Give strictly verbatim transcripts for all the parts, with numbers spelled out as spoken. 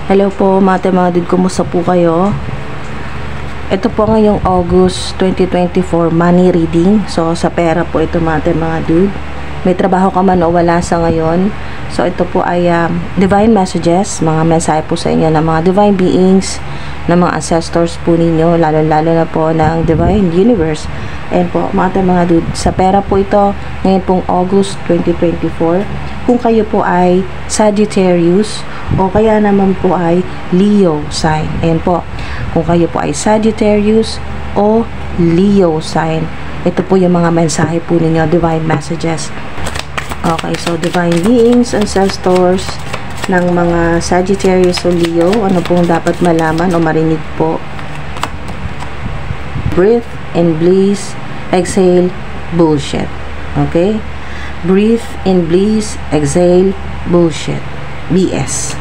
Hello po mga mga dude, kumusta po kayo? Ito po ngayong August twenty twenty-four money reading. So sa pera po ito mga mga dude. May trabaho ka man o wala sa ngayon. So ito po ay um, divine messages, mga mensahe po sa inyo ng mga divine beings, ng mga ancestors po ninyo, lalo-lalo na po ng divine universe. Ayan po mga mga dude, sa pera po ito ngayon pong August twenty twenty-four. Kung kayo po ay Sagittarius o kaya naman po ay Leo sign. Ayan po. Kung kayo po ay Sagittarius o Leo sign, ito po yung mga mensahe po ninyo, divine messages. Okay, so divine beings, ancestors ng mga Sagittarius o Leo, ano pong dapat malaman o marinig po? Breathe and bliss, exhale, bullshit. Okay? Breathe in bliss, exhale, bullshit. B S.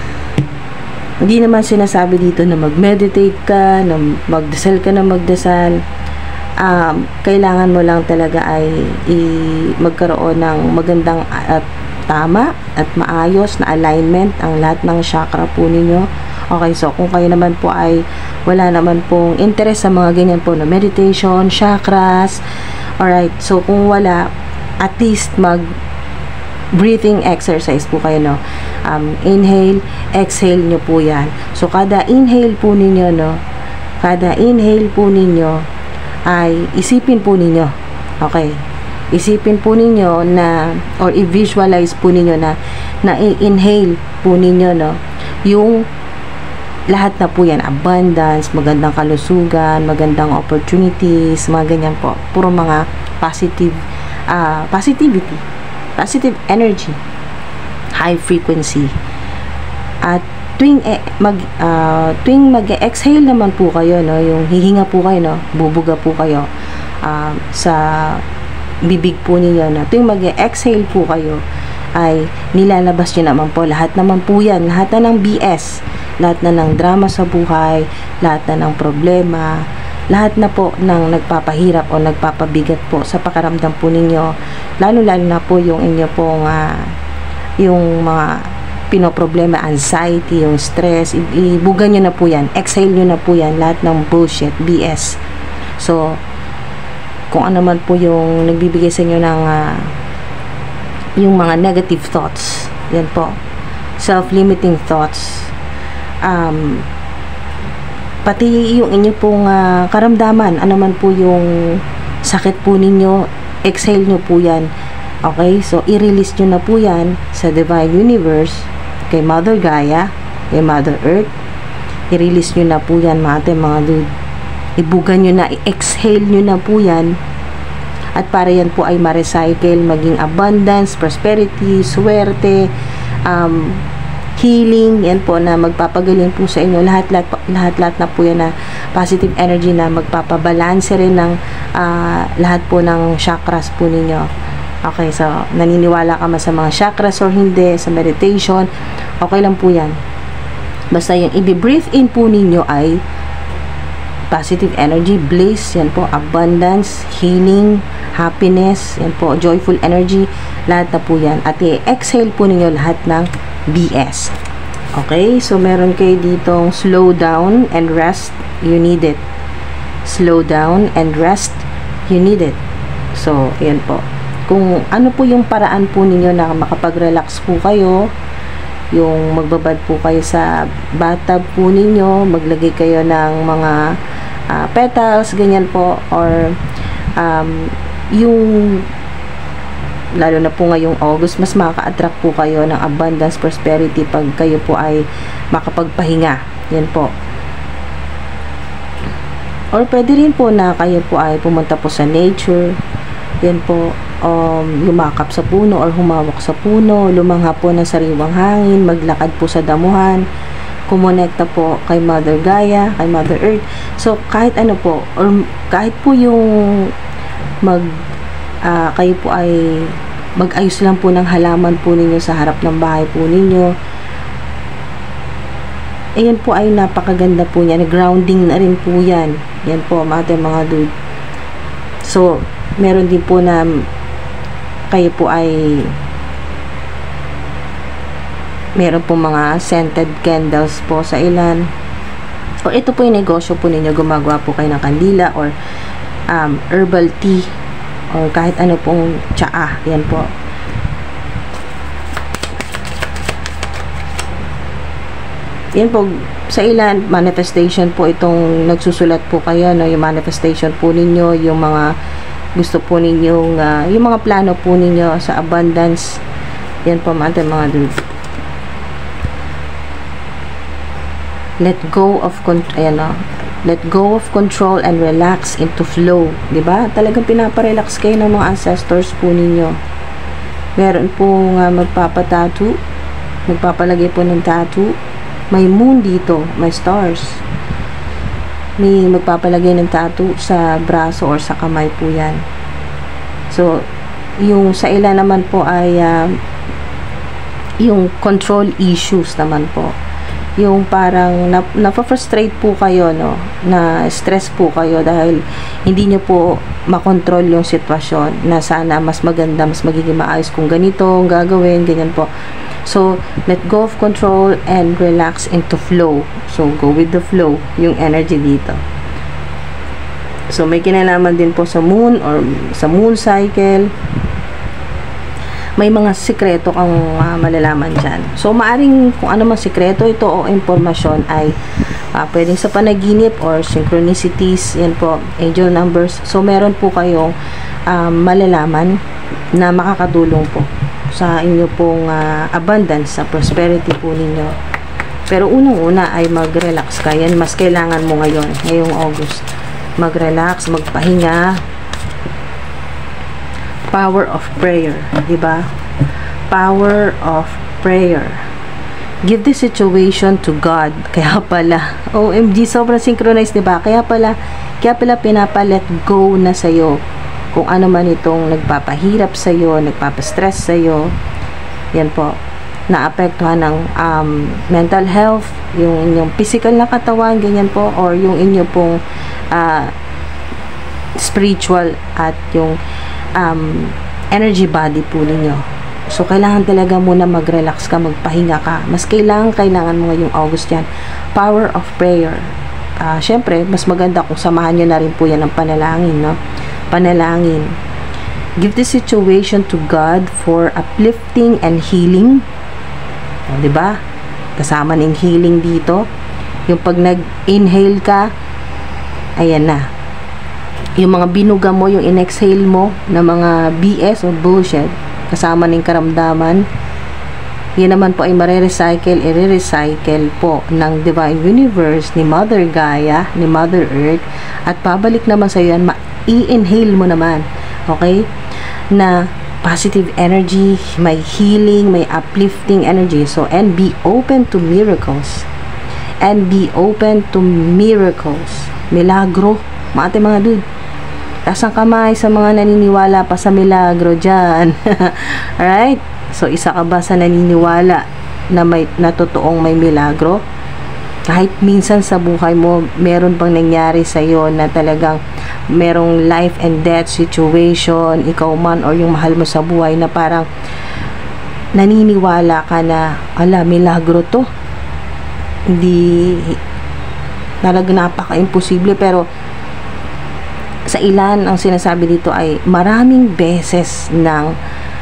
Hindi naman sinasabi dito na mag-meditate ka, na magdasal ka na magdasal. Um, kailangan mo lang talaga ay i- magkaroon ng magandang at tama at maayos na alignment ang lahat ng chakra po ninyo. Okay, so kung kayo naman po ay wala naman pong interest sa mga ganyan po na meditation, chakras, alright, so kung wala, at least mag breathing exercise po kayo, no? Um, inhale, exhale nyo po yan. So, kada inhale po ninyo, no? Kada inhale po ninyo, ay isipin po ninyo. Okay. Isipin po ninyo na, or i-visualize po ninyo na, na i-inhale po ninyo, no? Yung lahat na po yan, abundance, magandang kalusugan, magandang opportunities, mga ganyan po. Puro mga positive Uh, positivity, positive energy, high frequency. At tuwing e, mag uh, tuwing mag-exhale naman po kayo, no, yung hihinga po kayo, no, bubuga po kayo uh, sa bibig po ninyo, no, tuwing mag-exhale po kayo ay nilalabas nyo naman po lahat naman po yan, lahat na ng B S, lahat na ng drama sa buhay, lahat na ng problema, lahat na po ng nagpapahirap o nagpapabigat po sa pakaramdam po ninyo, lalo-lalo na po yung inyo pong uh, yung mga pinoproblema, anxiety, yung stress, ibugan nyo na po yan, exhale nyo na po yan, lahat ng bullshit, B S. So, kung ano man po yung nagbibigay sa inyo ng uh, yung mga negative thoughts, yan po, self-limiting thoughts, um, pati yung inyo pong uh, karamdaman, ano man po yung sakit po ninyo, exhale nyo po yan. Okay? So, i-release nyo na po yan sa Divine Universe, kay Mother Gaia, kay Mother Earth. I-release nyo na po yan, mga mga dude. Ibugan nyo na, i-exhale nyo na po yan. At para yan po ay ma-recycle, maging abundance, prosperity, swerte, um, healing, yan po na magpapagaling po sa inyo, lahat-lahat lahat-lahat na po yan na positive energy na magpapabalanse rin ng uh, lahat po ng chakras po ninyo. Okay, so naniniwala ka man sa mga chakras or hindi, sa meditation, okay lang po yan. Basta yung i-breathe in po ninyo ay positive energy, bliss, yan po, abundance, healing, happiness, yan po, joyful energy, lahat na po yan. At i-exhale po ninyo lahat ng B S. Okay, so meron kayo ditong slow down and rest, you need it. Slow down and rest, you need it. So, ayan po. Kung ano po yung paraan po ninyo na makapag-relax po kayo, yung magbabad po kayo sa bathtub po ninyo, maglagay kayo ng mga uh, petals, ganyan po, or um, yung lalo na po ngayong August, mas maka-attract po kayo ng abundance, prosperity pag kayo po ay makapagpahinga. Yan po. Or pwede rin po na kayo po ay pumunta po sa nature. Yan po, um, lumakap sa puno or humawak sa puno, lumangha po ng sariwang hangin, maglakad po sa damuhan, kumonekta po kay Mother Gaia, kay Mother Earth. So, kahit ano po, or kahit po yung mag Uh, kayo po ay mag-ayos lang po ng halaman po ninyo sa harap ng bahay po ninyo. Ayan po ay napakaganda po niya. Grounding na rin po yan. Yan po mga mga dude. So, meron din po na kayo po ay Meron po mga scented candles po sa ilan. O ito po yung negosyo po ninyo, gumagawa po kayo ng kandila or um, herbal tea or kahit ano pong tsaa. Yan po. Yan po, sa ilan, manifestation po itong nagsusulat po kayo, no? Yung manifestation po ninyo, yung mga gusto po ninyong, uh, yung mga plano po ninyo sa abundance. Yan po, mga mga dude. Let go of, ayan o, let go of control and relax into flow. Diba? Talagang pinaparelax kayo ng mga ancestors po ninyo. Meron po nga uh, magpapatattoo, magpapalagay po ng tattoo. May moon dito, may stars. May magpapalagay ng tattoo sa braso or sa kamay po yan. So, yung sa ilan naman po ay uh, yung control issues naman po. Yung parang na, napafrustrate po kayo, no? Na stress po kayo dahil hindi nyo po makontrol yung sitwasyon na sana mas maganda, mas magiging maayos kung ganito ang gagawin, ganyan po. So, let go of control and relax into flow. So, go with the flow, yung energy dito. So, may kinalaman din po sa moon or sa moon cycle. May mga sikreto kang uh, malalaman dyan. So, maaring kung ano mang sikreto ito o impormasyon ay uh, pwedeng sa panaginip or synchronicities, yan po, angel numbers. So, meron po kayong uh, malalaman na makakatulong po sa inyo pong uh, abundance, sa prosperity po ninyo. Pero unang-una ay mag-relax ka. Yan, mas kailangan mo ngayon, ngayong August. Mag-relax, magpahinga. Power of prayer, diba? Power of prayer. Give the situation to God. Kaya pala, O M G, sobrang synchronized, diba? Kaya pala, kaya pala pinapa-let go na sa'yo kung ano man itong nagpapahirap sa'yo, nagpapastress sa'yo. Yan po, naapektuhan ng um, mental health, yung inyong physical na katawan, ganyan po, or yung inyo pong uh, spiritual at yung um, energy body po ninyo. So, kailangan talaga muna mag-relax ka, magpahinga ka. Mas kailangan, kailangan mo ngayong August yan. Power of prayer. Uh, Siyempre, mas maganda kung samahan nyo na rin po yan ng panalangin, no? Panalangin. Give the situation to God for uplifting and healing. O, diba? Kasama ng healing dito. Yung pag nag-inhale ka, ayan na. Yung mga binuga mo, yung in-exhale mo na mga B S o bullshit, kasama ng karamdaman, yan naman po ay mare-recycle, i-recycle po ng Divine Universe, ni Mother Gaia, ni Mother Earth, at pabalik naman sa yan, i-inhale mo naman, okay, na positive energy, may healing, may uplifting energy. So, and be open to miracles. And be open to miracles. Milagro. Mga ate mga dude. Taas ang kamay sa mga naniniwala pa sa milagro dyan. Alright? So, isa ka ba sa naniniwala na may natotoong may milagro? Kahit minsan sa buhay mo, meron bang nangyari sa iyo na talagang merong life and death situation, ikaw man or yung mahal mo sa buhay, na parang naniniwala ka na, ala, milagro to. Hindi, talagang napaka-imposible. Pero sa ilan, ang sinasabi dito ay maraming beses ng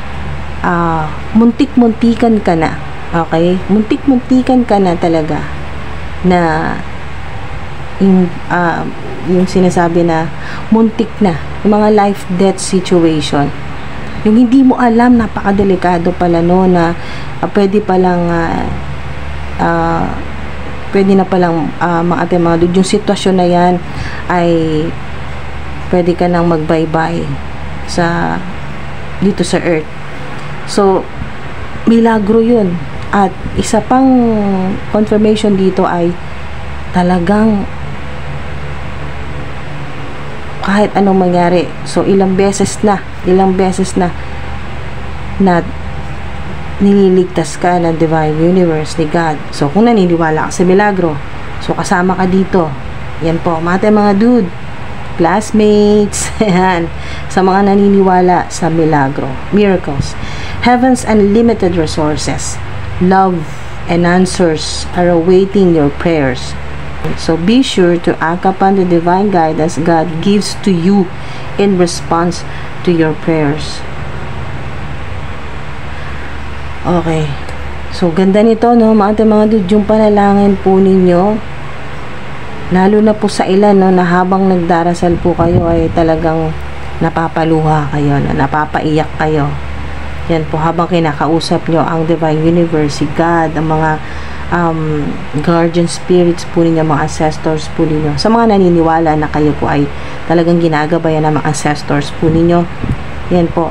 uh, muntik-muntikan ka na. Okay? Muntik-muntikan ka na talaga na yung, uh, yung sinasabi na muntik na, yung mga life-death situation, yung hindi mo alam, napakadelikado pala no, na uh, pwede palang uh, uh, pwede na palang uh, mga ate mga dude, yung sitwasyon na yan ay pwede ka nang mag-bye-bye sa dito sa earth. So, milagro yun. At isa pang confirmation dito ay talagang kahit anong mangyari. So, ilang beses na, ilang beses na na nililigtas ka ng Divine Universe, ni God. So, kung naniniwala ka sa milagro, so kasama ka dito. Yan po, mga mga dude, classmates, yan, sa mga naniniwala sa milagro, miracles. Heaven's unlimited resources, love, and answers are awaiting your prayers. So be sure to act upon the divine guidance God gives to you in response to your prayers. Okay. So, ganda nito, no? Mga mga dude, yung panalangin po ninyo, lalo na po sa ilan, no, na habang nagdarasal po kayo ay talagang napapaluha kayo, no? Napapaiyak kayo. Yan po, habang kinakausap nyo ang Divine Universe, si God, ang mga um, guardian spirits po ninyo, mga ancestors po ninyo. Sa mga naniniwala na kayo po ay talagang ginagabayan ng mga ancestors po ninyo, yan po,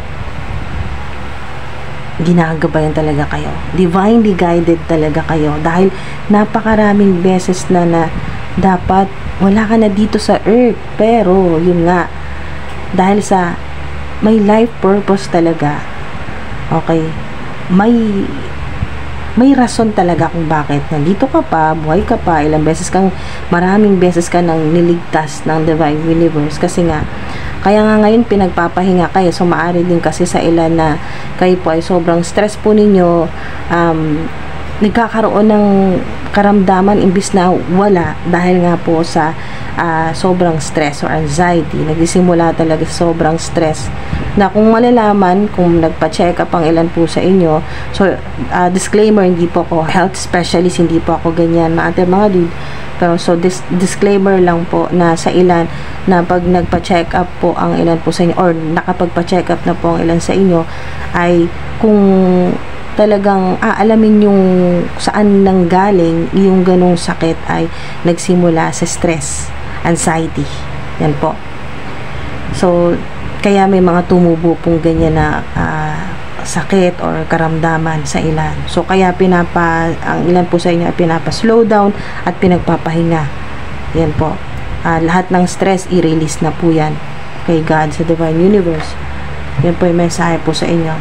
ginagabayan talaga kayo. Divinely guided talaga kayo. Dahil napakaraming beses na na dapat wala ka na dito sa earth. Pero, yun nga, dahil sa may life purpose talaga. Okay? May may rason talaga kung bakit nandito ka pa, buhay ka pa, ilang beses kang, maraming beses ka nang niligtas ng Divine Universe. Kasi nga, kaya nga ngayon pinagpapahinga kayo. So, maaari din kasi sa ilan na kayo po ay sobrang stress po ninyo, um, nagkakaroon ng karamdaman imbis na wala dahil nga po sa uh, sobrang stress or anxiety. Nagsisimula talaga sobrang stress na kung malalaman, kung nagpa-check up ang ilan po sa inyo. So, uh, disclaimer, hindi po ako health specialist, hindi po ako ganyan, mga mga dude. Pero, so, dis disclaimer lang po na sa ilan na pag nagpa-check up po ang ilan po sa inyo or nakapagpa-check up na po ang ilan sa inyo ay kung talagang aalamin yung saan nanggaling yung ganong sakit ay nagsimula sa stress, anxiety. Yan po. So, kaya may mga tumubo pong ganyan na uh, sakit or karamdaman sa ilan. So, kaya pinapa, ang ilan po sa inyo ay pinapa-slow down at pinagpapahinga. Yan po. Uh, lahat ng stress, i-release na po yan kay God sa Divine Universe. Yan po yung mensahe po sa inyo.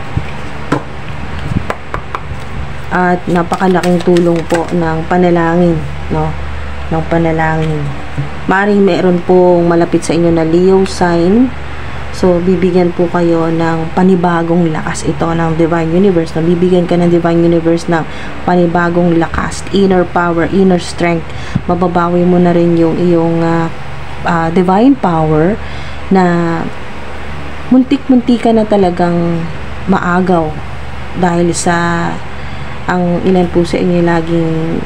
At napakalaking tulong po ng panalangin, no? Ng panalangin. Maring meron pong malapit sa inyo na Leo sign. So, bibigyan po kayo ng panibagong lakas ito ng Divine Universe. No? Bibigyan ka ng Divine Universe ng panibagong lakas, inner power, inner strength. Mababawi mo na rin yung iyong uh, uh, divine power na muntik-munti ka na talagang maagaw dahil sa ang ilan po sa inyo laging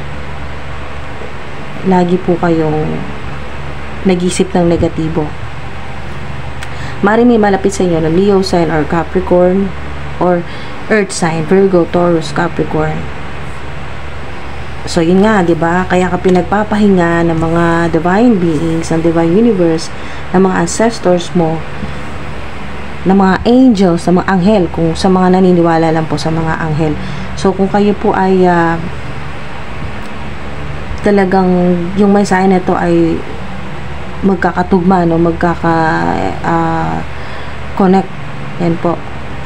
lagi po kayong nag-isip ng negatibo. Mari may malapit sa inyo na Leo sign or Capricorn or Earth sign, Virgo, Taurus, Capricorn. So, yun nga, di ba? Kaya ka pinagpapahinga ng mga divine beings, ng Divine Universe, ng mga ancestors mo, ng mga angels, ng mga anghel, kung sa mga naniniwala lang po sa mga anghel. So, kung kayo po ay uh, talagang yung mensahe na ito ay magkakatugma, no? magkaka uh, connect, yan po,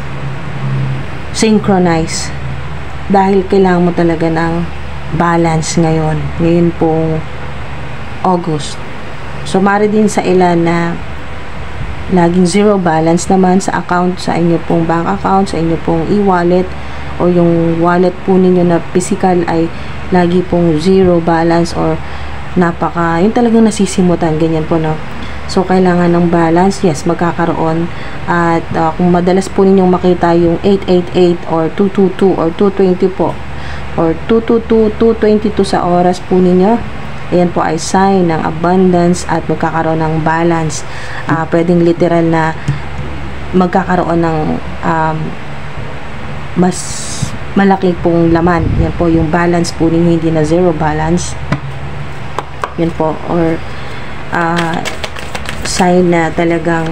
synchronize, dahil kailangan mo talaga ng balance ngayon ngayon pong August. So, mari din sa ilan na laging zero balance naman sa account, sa inyo pong bank account, sa inyo pong e-wallet o yung wallet po ninyo na physical ay lagi pong zero balance or napaka, yung talagang nasisimutan, ganyan po, no? So, kailangan ng balance, yes, magkakaroon. At uh, kung madalas po ninyong makita yung eight eight eight or two two two or two twenty po, or two two two, two twenty-two sa oras po ninyo, ayan po ay sign ng abundance at magkakaroon ng balance. Uh, pwedeng literal na magkakaroon ng um, mas malaki pong laman. Yan po yung balance po ninyo, hindi na zero balance. Yan po, or uh, sign na talagang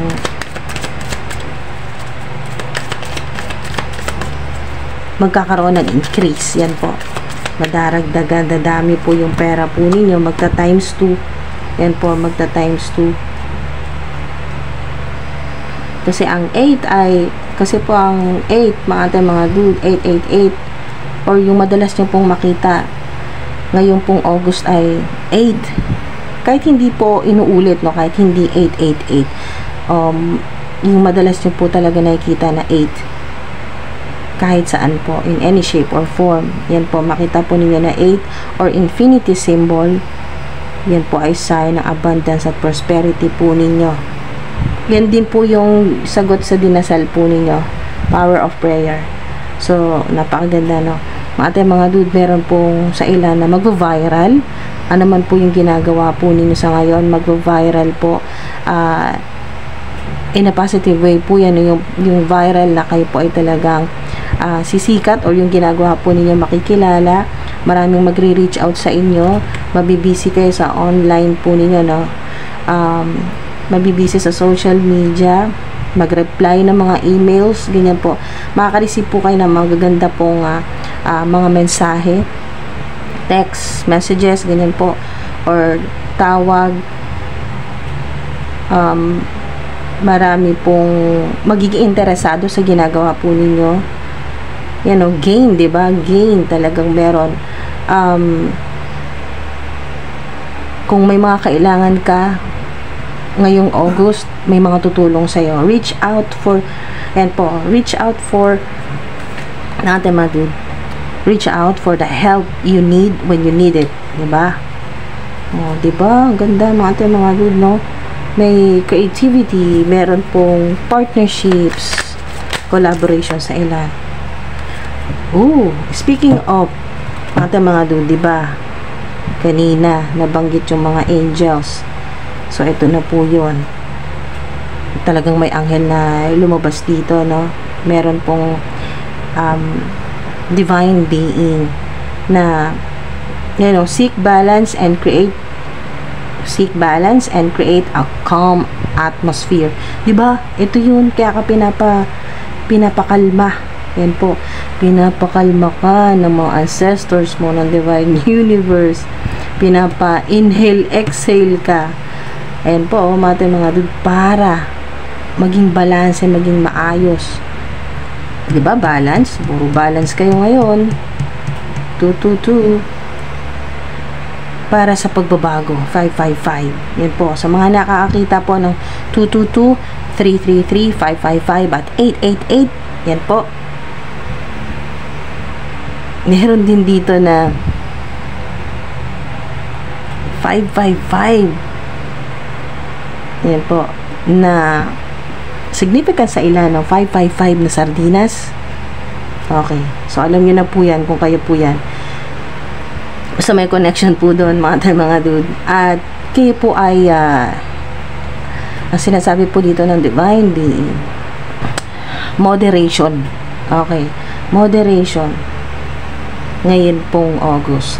magkakaroon ng increase. Yan po, madaragdagan, dadami po yung pera po ninyo, magta times two. Yan po, magta times two. Kasi ang eight ay, kasi po ang eight, mga ate, mga dude, eight eight eight, or yung madalas nyo pong makita ngayon pong August ay eight. Kahit hindi po inuulit, no, kahit hindi eight eight eight, um, yung madalas nyo po talaga nakikita na eight. kahit saan po, in any shape or form. Yan po, makita po ninyo na eight or infinity symbol. Yan po ay sign ng abundance at prosperity po ninyo. Yan din po yung sagot sa dinasal po ninyo. Power of prayer. So, napakaganda, no? Mga mga dude, meron pong sa ilan na mag-viral. Ano man po yung ginagawa po ninyo sa ngayon, mag-viral po. Ah... Uh, in a positive way po yan, yung, yung viral na kayo po ay talagang uh, sisikat or yung ginagawa po ninyo makikilala, maraming magre-reach out sa inyo, mabibisi kayo sa online po ninyo, no? Um, mabibisi sa social media, mag-reply ng mga emails, ganyan po. Makaka-receive po kayo ng magaganda pong uh, uh, mga mensahe, text, messages, ganyan po, or tawag. Um, marami pong magiging interesado sa ginagawa po ninyo. Yan o, gain, diba? Gain, talagang meron. Um, kung may mga kailangan ka ngayong August, may mga tutulong sa'yo. Reach out for, yan po, reach out for, natin mga dude, reach out for the help you need when you need it. Diba? O, diba? Ang ganda, mga mga dude, no? May creativity, meron pong partnerships, collaboration sa ilan. Oh, speaking of ating mga dude, diba? Kanina, nabanggit yung mga angels. So, ito na po yun. Talagang may anghel na lumabas dito, no? Meron pong um, divine being na, you know, seek balance and create seek balance and create a calm atmosphere. Diba? Ito yun. Kaya ka pinapa, pinapakalma. Yan po. Pinapakalma ka ng mga ancestors mo ng divine universe. Pinapa-inhale, exhale ka. Ayan po, mga mga dude, para maging balance, maging maayos. Diba? Balance. Puro balance kayo ngayon. two two two. Para sa pagbabago, five five five. Yan po. Sa mga nakakakita po ng two two two, three three three, five five five at eight eight eight. Yan po. Meron din dito na five five five. Yan po. Na significant sa ilan ng five five five na sardinas. Okay. So, alam nyo na po yan kung kayo po yan. So, may connection po doon, mga mga dude. At kayo po ay uh, ang sinasabi po dito ng divine being, moderation. Okay. Moderation. Ngayon pong August.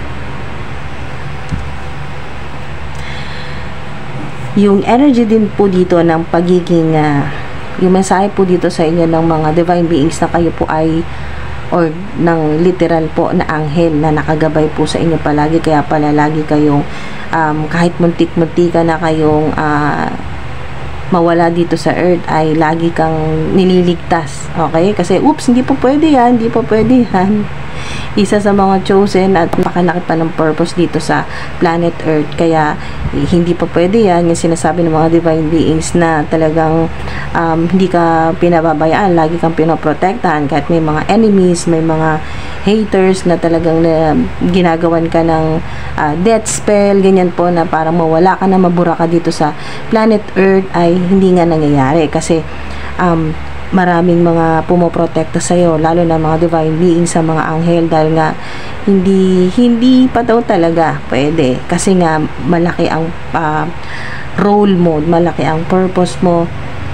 Yung energy din po dito ng pagiging uh, yung mensahe po dito sa inyo ng mga divine beings na kayo po ay or ng literal po na anghel na nakagabay po sa inyo palagi, kaya pala lagi kayong um, kahit muntik-muntika na kayong uh, mawala dito sa earth ay lagi kang nililigtas, okay? Kasi oops, hindi po pwede yan, hindi po pwede yan. Isa sa mga chosen at nakalaki pa ng purpose dito sa planet earth, kaya eh, hindi pa pwede yan, yung sinasabi ng mga divine beings na talagang um, hindi ka pinababayaan, lagi kang pinoprotektahan kahit may mga enemies, may mga haters na talagang na, ginagawan ka ng uh, death spell, ganyan po, na parang mawala ka na, mabura ka dito sa planet earth, ay hindi nga nangyayari kasi um, maraming mga pumoprotekta sa iyo, lalo na mga divine beings, sa mga anghel, dahil nga hindi hindi pa daw talaga pwede kasi nga malaki ang uh, role mo, malaki ang purpose mo,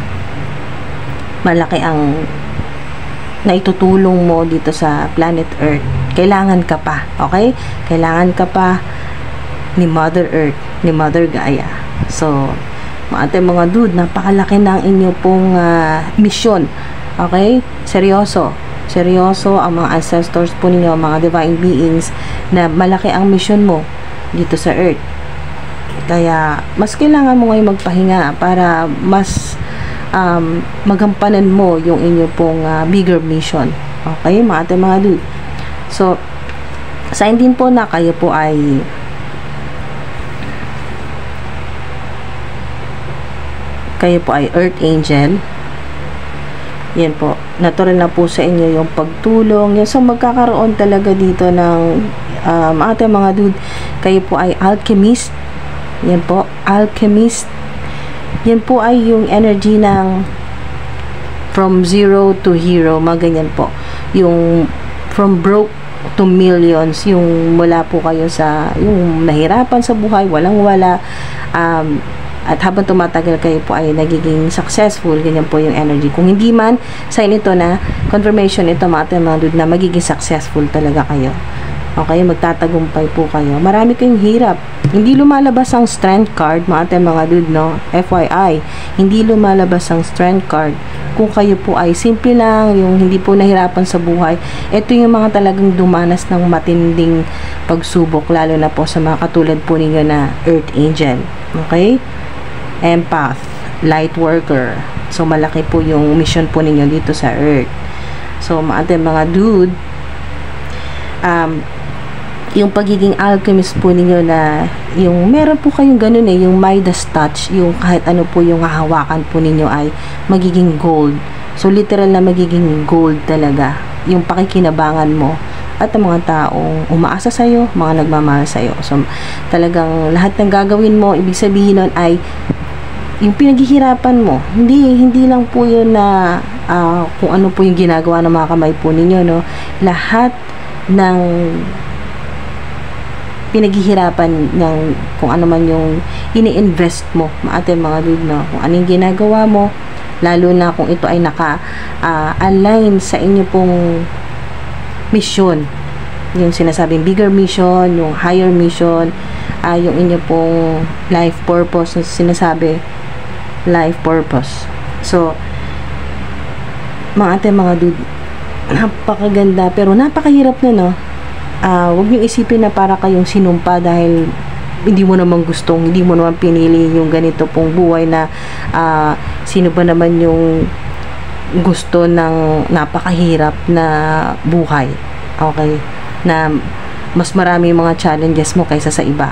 malaki ang naitutulong mo dito sa planet earth. Kailangan ka pa, okay? Kailangan ka pa ni Mother Earth, ni Mother Gaia. So, mga mga dude, napakalaki na ang inyo pong uh, mission. Okay? Seryoso. Seryoso ang mga ancestors po ninyo, mga divine beings, na malaki ang mission mo dito sa earth. Kaya, mas kailangan mo ngayon magpahinga para mas um, magampanan mo yung inyo pong uh, bigger mission. Okay? Mga mga dude. So, sign din po na kayo po ay kayo po ay Earth Angel. Yan po, natural na po sa inyo yung pagtulong. Yan, so magkakaroon talaga dito ng um, ating mga dude, kayo po ay alchemist. Yan po, alchemist. Yan po ay yung energy ng from zero to hero, mga ganyan po. Yung from broke to millions, yung mula po kayo sa yung nahirapan sa buhay, walang wala, um, at habang tumatagal kayo po ay nagiging successful, ganyan po yung energy. Kung hindi man, sign ito na confirmation ito mga mga dude na magiging successful talaga kayo. Okay, magtatagumpay po kayo. Marami kayong hirap. Hindi lumalabas ang strength card, mga mga dude, no? F Y I, hindi lumalabas ang strength card. Kung kayo po ay simple lang, yung hindi po nahirapan sa buhay, ito yung mga talagang dumanas ng matinding pagsubok, lalo na po sa mga katulad po ninyo na Earth Angel. Okay? Empath, light worker. So, malaki po yung mission po ninyo dito sa Earth. So, mga mga dude, um, yung pagiging alchemist po ninyo na yung meron po kayong ganun eh, yung Midas touch, yung kahit ano po yung hahawakan po ninyo ay magiging gold. So, literal na magiging gold talaga yung pakikinabangan mo at ang mga taong umaasa sa'yo, mga nagmamahal sa'yo. So, talagang lahat ng gagawin mo, ibig sabihin nun ay yung pinaghihirapan mo, hindi hindi lang po yun na uh, kung ano po yung ginagawa ng mga kamay po ninyo, no? Lahat ng pinaghihirapan ng kung ano man yung ini-invest mo, maate mga dude, no? Kung anong ginagawa mo, lalo na kung ito ay naka-align uh, sa inyo pong mission, yung sinasabing bigger mission, yung higher mission, uh, yung inyo pong life purpose, sinasabi life purpose. So, mga ate, mga dude, napakaganda, pero napakahirap na, no? Uh, huwag nyo isipin na para kayong sinumpa dahil hindi mo naman gustong, hindi mo naman pinili yung ganito pong buhay na uh, sino ba naman yung gusto ng napakahirap na buhay, okay? Na mas marami mga challenges mo kaysa sa iba.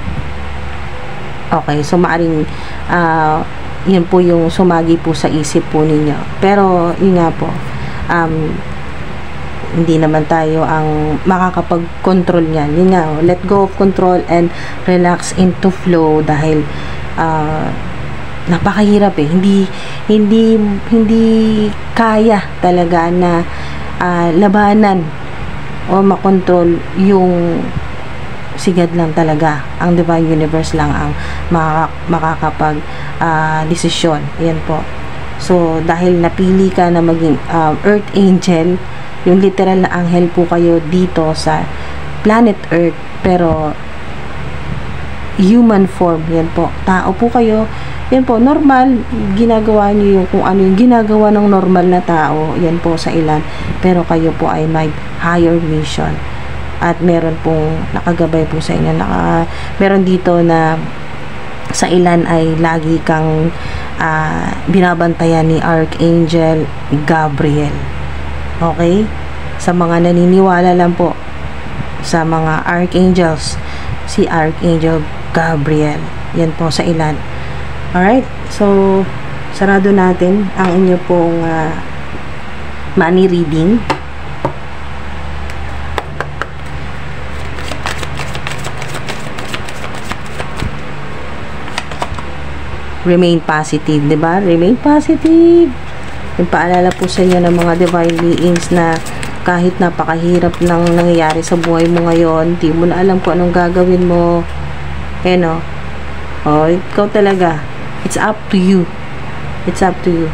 Okay, so maaring uh, yun po yung sumagi po sa isip po ninyo. Pero, yun nga po, um, hindi naman tayo ang makakapag-control niyan. Yun nga, let go of control and relax into flow dahil uh, napakahirap eh. Hindi, hindi, hindi kaya talaga na uh, labanan o makontrol yung sigad lang talaga. Ang Divine Universe lang ang makakapag uh, desisyon. Ayan po. So, dahil napili ka na maging uh, Earth Angel, yung literal na anghel po kayo dito sa planet Earth, pero human form. Yan po. Tao po kayo. Yan po. Normal. Ginagawa nyo yung kung ano yung ginagawa ng normal na tao. Yan po sa ilan. Pero kayo po ay may higher mission. At meron pong nakagabay po sa inyo. Naka, meron dito na sa ilan ay lagi kang uh, binabantayan ni Archangel Gabriel. Okay? Sa mga naniniwala lang po sa mga archangels, si Archangel Gabriel. Yan po sa ilan. Alright? So, sarado natin ang inyo pong uh, money reading. Remain positive, diba? Remain positive. Yung paalala po sa inyo ng mga divine beings na kahit napakahirap ng nangyayari sa buhay mo ngayon, di mo na alam kung anong gagawin mo. Eh, no? Oh, ikaw talaga. It's up to you. It's up to you.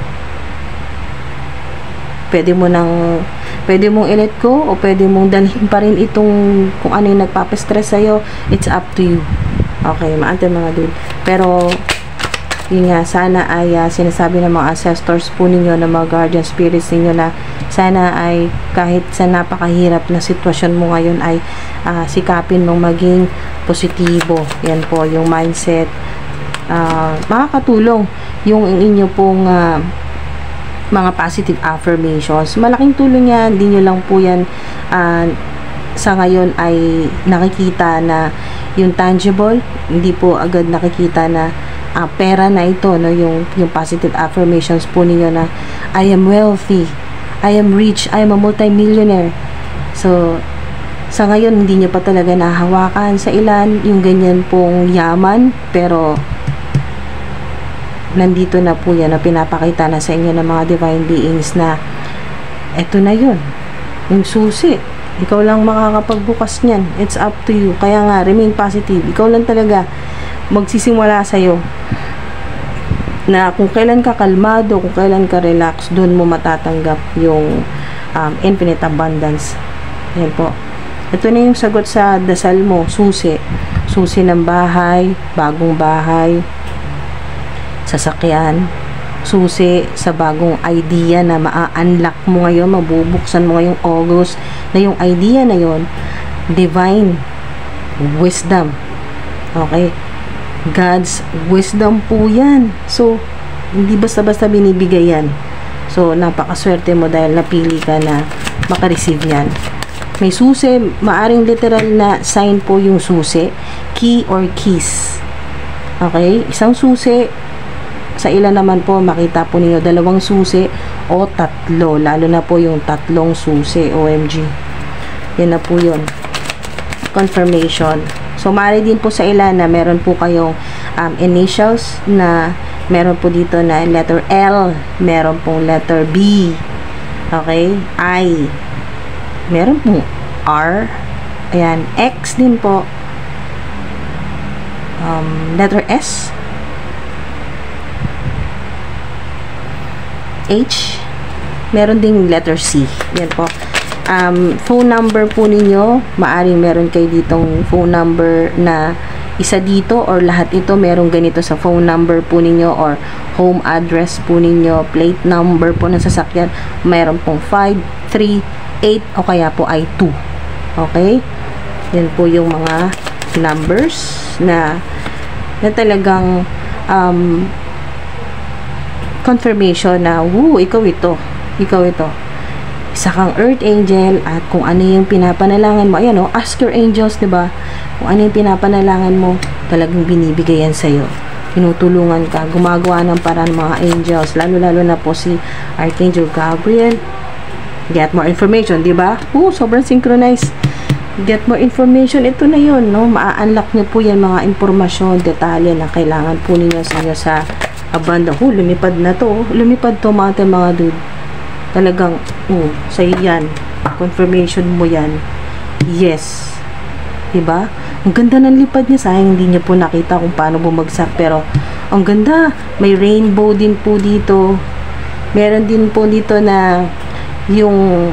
Pwede mo nang, pwede mong i-let go o pwede mong dalhin pa rin itong kung ano yung nagpapastress sa'yo. It's up to you. Okay, maante mga dude. Pero, yun nga, sana ay uh, sinasabi ng mga ancestors po ninyo, ng mga guardian spirits ninyo na sana ay kahit sa napakahirap na sitwasyon mo ngayon ay uh, sikapin mong maging positibo. Yan po, yung mindset. Uh, makakatulong yung inyo pong uh, mga positive affirmations. Malaking tulong yan. Hindi nyo lang po yan uh, sa ngayon ay nakikita na yung tangible. Hindi po agad nakikita na uh, pera na ito, no, yung, yung positive affirmations po ninyo na I am wealthy, I am rich, I am a multimillionaire. So, sa ngayon, hindi nyo pa talaga nahawakan sa ilan yung ganyan pong yaman, pero nandito na po yan na pinapakita na sa inyo ng mga divine beings na eto na yun, yung susi. Ikaw lang makakapagbukas niyan. It's up to you. Kaya nga, remain positive. Ikaw lang talaga magsisimula sa'yo na kung kailan ka kalmado, kung kailan ka relax, doon mo matatanggap yung um, infinite abundance. Ayan po. Ito na yung sagot sa dasal mo. Susi. Susi ng bahay, bagong bahay, sasakyan, susi sa bagong idea na maa-unlock mo ngayon, mabubuksan mo ngayong August, na yung idea na yon divine wisdom. Okay? God's wisdom po yan. So, hindi basta-basta binibigay yan. So, napakaswerte mo dahil napili ka na makareceive yan. May susi, maaring literal na sign po yung susi, key or keys. Okay? Isang susi, sa ilan naman po, makita po ninyo dalawang susi o tatlo. Lalo na po yung tatlong susi. O M G. Yan na po yun. Confirmation. So, maaari din po sa ilan na meron po kayong um, initials na meron po dito na letter L. Meron pong letter B. Okay? I. Meron po R. Ayan. X din po. Um, letter S. H, meron ding letter C. Yan po. Um, phone number po ninyo, maaring meron kayo ditong phone number na isa dito or lahat ito meron ganito sa phone number po ninyo or home address po ninyo, plate number po ng sasakyan, meron pong five, three, eight o kaya po ay two. Okay? Yan po yung mga numbers na na talagang um, confirmation na, woo, ikaw ito. Ikaw ito. Isa kang earth angel at kung ano yung pinapanalangan mo, ayan o, ask your angels, diba? Kung ano yung pinapanalangan mo, talagang binibigay yan sa'yo. Tinutulungan ka, gumagawa ng paraan mga angels, lalo-lalo na po si Archangel Gabriel. Get more information, diba? Oo, sobrang synchronized. Get more information, ito na yun, no? Maa-unlock nyo po yan mga informasyon, detalye na kailangan po ninyo sa inyo sa abanda. Oh, lumipad na to. Lumipad to mga mga dude. Talagang, oh, sa'yo yan. Confirmation mo yan. Yes. Diba? Ang ganda ng lipad niya. Sayang hindi niya po nakita kung paano bumagsak. Pero, ang ganda. May rainbow din po dito. Meron din po dito na yung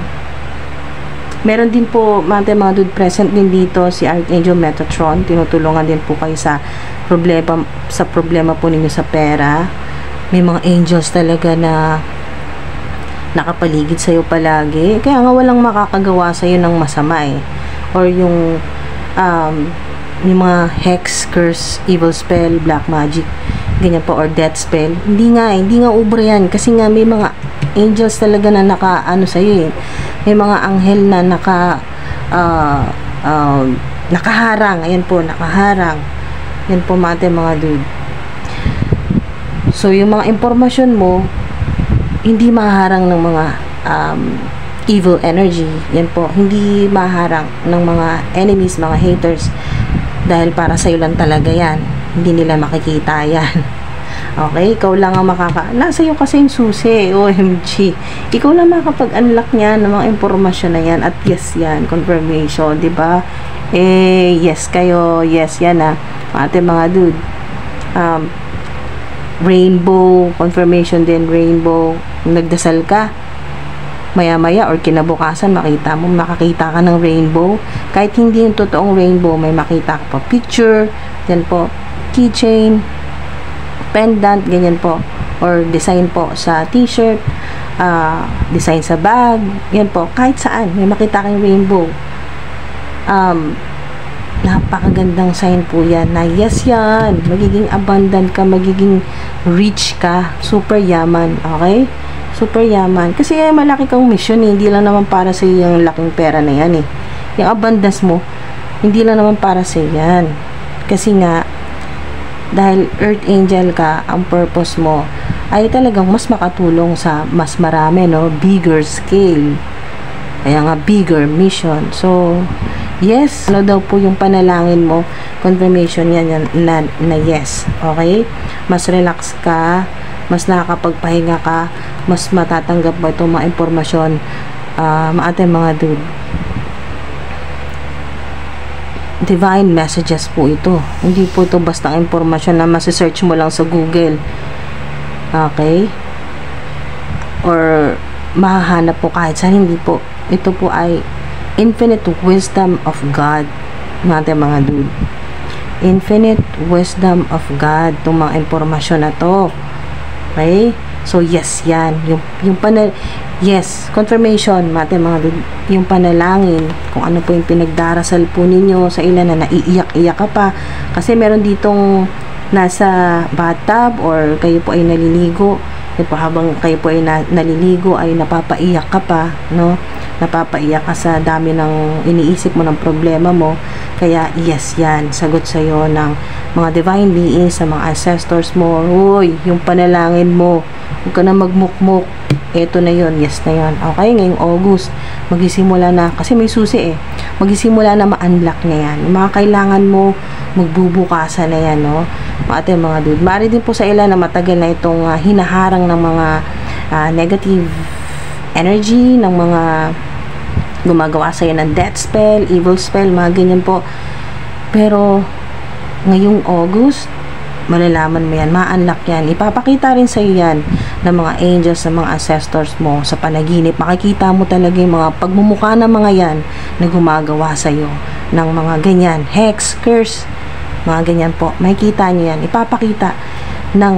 meron din po mga mga dude present din dito si Archangel Metatron. Tinutulungan din po kayo sa problema sa problema po ninyo sa pera. May mga angels talaga na nakapaligid sa iyo palagi. Kaya nga walang makakagawa sa iyo ng masama eh. Or yung um, yung mga hex, curse, evil spell, black magic, ganyan po, or death spell. Hindi nga, hindi nga ubra yan. Kasi nga may mga angels talaga na naka ano sa iyo eh. May mga anghel na naka uh, uh, nakaharang. Ayan po, nakaharang. Yan po mate mga dude. So, yung mga impormasyon mo, hindi maharang ng mga um, evil energy. Yan po, hindi maharang ng mga enemies, mga haters. Dahil para sa'yo lang talaga yan. Hindi nila makikita yan. Okay? Ikaw lang ang makaka... Nasa iyo kasi yung susi. O M G. Ikaw lang makakapag-unlock niyan ng mga impormasyon na yan. At yes yan. Confirmation. Diba? Eh, yes kayo. Yes yan ah. Ate mga dude. Um, rainbow. Confirmation din. Rainbow. Nagdasal ka. Maya-maya or kinabukasan makita mo, makakita ka ng rainbow. Kahit hindi yung totoong rainbow, may makita ka pa picture, yan po, keychain, pendant, ganyan po, or design po sa t-shirt, uh, design sa bag, yan po, kahit saan, may makita kang rainbow. Um, napakagandang sign po yan, na yes yan, magiging abundant ka, magiging rich ka, super yaman, okay? Super yaman. Kasi eh, malaki kang mission eh. Hindi lang naman para sa yung laking pera na yan eh. Yung abundance mo, hindi lang naman para sa yan. Kasi nga, Dahil Earth Angel ka, ang purpose mo ay talagang mas makatulong sa mas marami, no? Bigger scale. Kaya nga, bigger mission. So, yes, ano daw po yung panalangin mo? Confirmation yan, yan na, na yes. Okay? Mas relax ka, mas nakakapagpahinga ka, mas matatanggap mo itong mga impormasyon, uh, maating mga dude. Divine messages po ito. Hindi po ito basta impormasyon na masisearch mo lang sa Google. Okay? Or mahahanap po kahit saan. Hindi po. Ito po ay infinite wisdom of God, mga mga dude. Infinite wisdom of God, itong mga impormasyon na to. Okay? So, yes, yan. Yung, yung panal... Yes, confirmation, mga mga dude. Yung panalangin, kung ano po yung pinagdarasal po ninyo sa ilan na naiiyak-iyak ka pa. Kasi meron ditong nasa bathtub or kayo po ay naliligo. Yung po, habang kayo po ay na, naliligo ay napapaiyak ka pa, no? Napapaiyak ka sa dami ng iniisip mo ng problema mo. Kaya yes, yan, sagot sa iyo ng mga divine beings, sa mga ancestors mo. Uy, yung panalangin mo, huwag ka na magmukmuk. Eto na yon, yes na yon. Okay, ngayong August magisimula na, kasi may susi eh, magisimula na ma-unlock na yan. Yung mga kailangan mo, magbubukasan na yan, no? Mga mga dude, maaari din po sa ilan na matagal na itong uh, hinaharang ng mga uh, negative energy, ng mga gumagawa sa'yo ng death spell, evil spell, mga ganyan po. Pero ngayong August, malalaman mo yan, ma-unlock yan. Ipapakita rin sa'yo yan ng mga angels, ng mga ancestors mo sa panaginip. Makikita mo talaga yung mga pagmumukha ng mga yan na gumagawa sa'yo ng mga ganyan, hex, curse, mga ganyan po. Makikita nyo yan. Ipapakita ng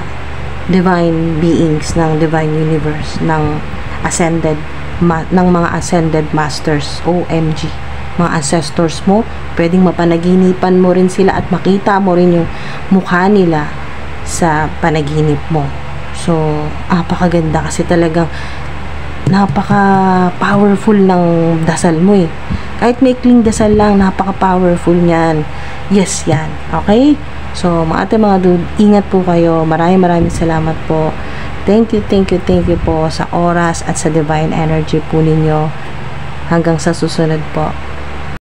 divine beings, ng divine universe, ng ascended, ma ng mga ascended masters, O M G. Mga ancestors mo, pwedeng mapanaginipan mo rin sila at makita mo rin yung mukha nila sa panaginip mo. So, napakaganda kasi talagang napaka-powerful ng dasal mo eh. Kahit maikling dasal lang, napaka-powerful niyan. Yes, yan. Okay? So, mga ate, mga dude, ingat po kayo. Maraming maraming salamat po. Thank you, thank you, thank you po sa oras at sa divine energy po ninyo. Hanggang sa susunod po.